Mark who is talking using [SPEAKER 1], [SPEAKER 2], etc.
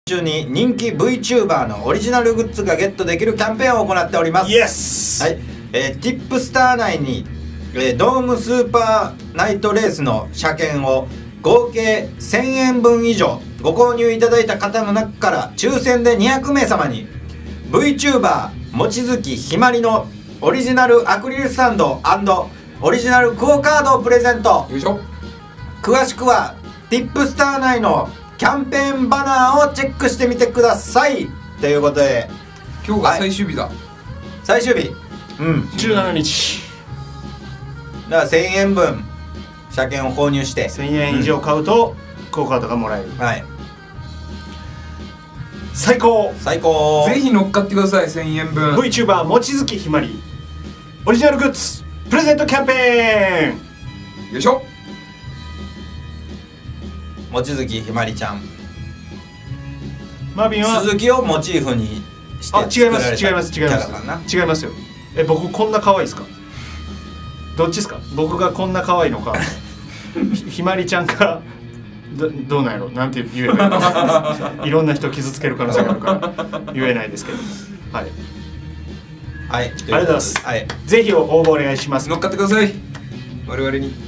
[SPEAKER 1] 中に人気 VTuber のオリジナルグッズがゲットできるキャンペーンを行っております。
[SPEAKER 2] イエス。
[SPEAKER 1] はい、ティップスター内に、ドームスーパーナイトレースの車券を合計1000円分以上ご購入いただいた方の中から抽選で200名様に VTuber 望月ひまりのオリジナルアクリルスタンド&オリジナルクオカードをプレゼント。
[SPEAKER 3] よいしょ。
[SPEAKER 1] 詳しくはティップスター内のキャンペーンバナーをチェックしてみてください。ということで
[SPEAKER 3] 今日が最終日だ、はい、
[SPEAKER 1] 最終日
[SPEAKER 2] 17日
[SPEAKER 1] だから1000円分車券を購入して
[SPEAKER 2] 1000円以上買うとクオカードがもらえる、
[SPEAKER 1] はい、
[SPEAKER 2] 最高。
[SPEAKER 1] 最高。
[SPEAKER 3] ぜひ乗っかってください。1000円分
[SPEAKER 2] VTuber 望月ひまりオリジナルグッズプレゼントキャンペーン。
[SPEAKER 3] よいしょ。
[SPEAKER 1] 望月ひまりちゃん、
[SPEAKER 2] マービンは
[SPEAKER 1] 鈴木をモチーフにして
[SPEAKER 2] 違います
[SPEAKER 1] 作られた
[SPEAKER 2] 違います違います
[SPEAKER 1] キャラかな。
[SPEAKER 2] 違いますよ。僕こんな可愛いですか？どっちですか？僕がこんな可愛いのかひまりちゃんかどうなんやろ、なんて言えばいいのいろんな人傷つける可能性があるから言えないですけど、はい
[SPEAKER 1] はい、あり
[SPEAKER 2] がとうございます。
[SPEAKER 1] はい、
[SPEAKER 2] ぜひ応募お願いします。
[SPEAKER 3] 乗っかってください我々に。